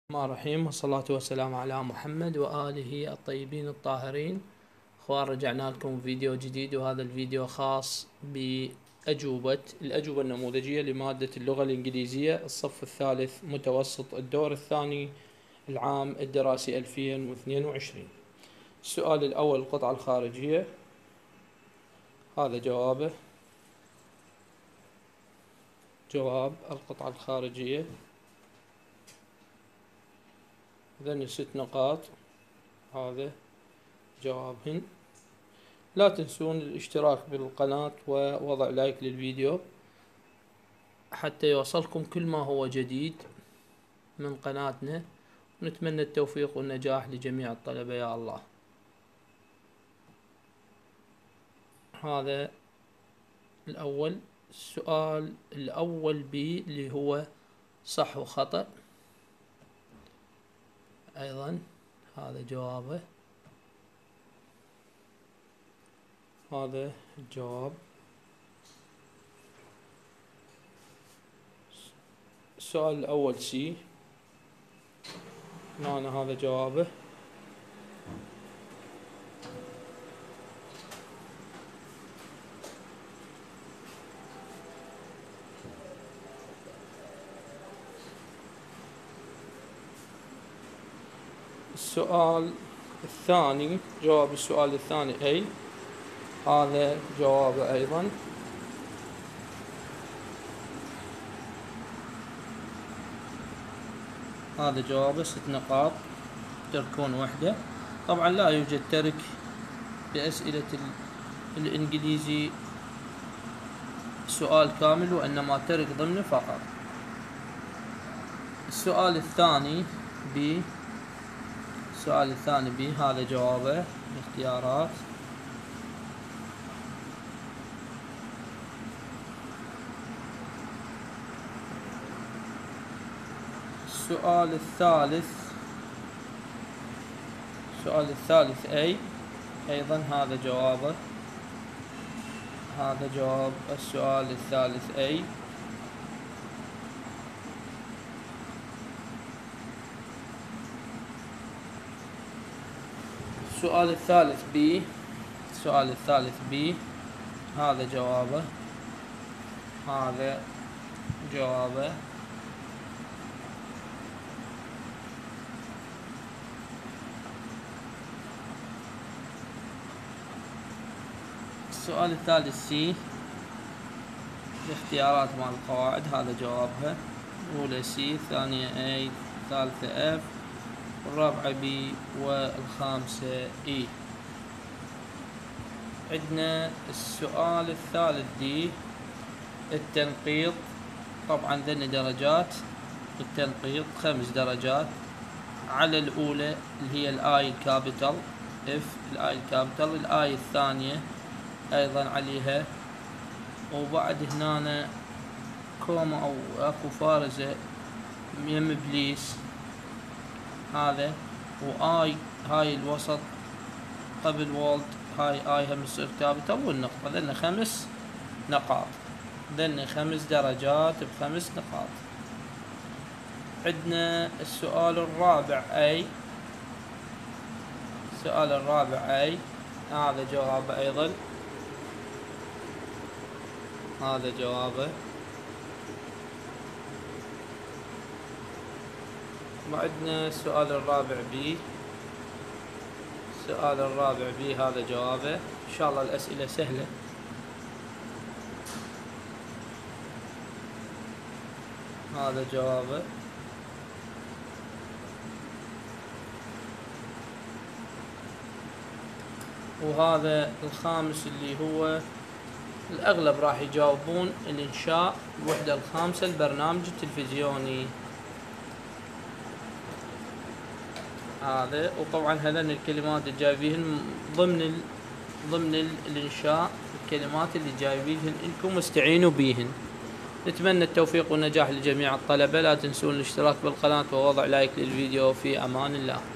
الرحمن الرحيم، والصلاة والسلام على محمد وآله الطيبين الطاهرين. اخوان، رجعنا لكم فيديو جديد، وهذا الفيديو خاص الأجوبة النموذجية لمادة اللغة الإنجليزية الصف الثالث متوسط الدور الثاني العام الدراسي 2022. السؤال الأول: القطعة الخارجية، هذا جوابه. جواب القطعة الخارجية ذني 6 نقاط، هذا جوابهن. لا تنسون الاشتراك بالقناة ووضع لايك للفيديو حتى يوصلكم كل ما هو جديد من قناتنا، ونتمنى التوفيق والنجاح لجميع الطلبة يا الله. هذا الأول. السؤال الأول بي اللي هو صح وخطأ، أيضا هذا جوابه، هذا الجواب. السؤال الأول سي، هنا هذا جوابه. السؤال الثاني، جواب السؤال الثاني أي، هذا جوابه أيضا. هذا جوابه 6 نقاط، تركون وحدة. طبعا لا يوجد ترك بأسئلة الإنجليزي سؤال كامل، وإنما ترك ضمنه فقط. السؤال الثاني بي، السؤال الثاني بي، هذا جوابه. الاختيارات: السؤال الثالث، السؤال الثالث أي، أيضا هذا جوابه. هذا جواب السؤال الثالث أي. السؤال الثالث بي، السؤال الثالث بي، هذا جوابه. هذا جوابه. السؤال الثالث سي، الاختيارات مع القواعد، هذا جوابها. الأولى سي، الثانية اي، الثالثة اف، الرابعة بي، والخامسة اي. عندنا السؤال الثالث دي، التنقيط. طبعا ذني درجات التنقيط 5 درجات على الأولى اللي هي الآي الكابيتال اف، الآي الكابيتال. الآي الثانية أيضا عليها، وبعد هنا كوما أو أكو فارزة يم بليس، هذا. وآي هاي الوسط قبل وولد، هاي آي هم تصير كابيتال، والنقطة. ذن 5 نقاط، ذن 5 درجات ب5 نقاط. عندنا السؤال الرابع أي، السؤال الرابع أي، هذا جوابه أيضا. هذا جوابه. وعندنا السؤال الرابع بي، السؤال الرابع بي، هذا جوابه. إن شاء الله الأسئلة سهلة. هذا جوابه. وهذا الخامس اللي هو الأغلب راح يجاوبون الإنشاء، الوحدة الخامسة، البرنامج التلفزيوني، هذا. وطبعا هذين الكلمات اللي جايبيهن ضمن الإنشاء، الكلمات اللي جايبيهن إنكم استعينوا بيهن. نتمنى التوفيق والنجاح لجميع الطلبة. لا تنسون الاشتراك بالقناة ووضع لايك للفيديو. في أمان الله.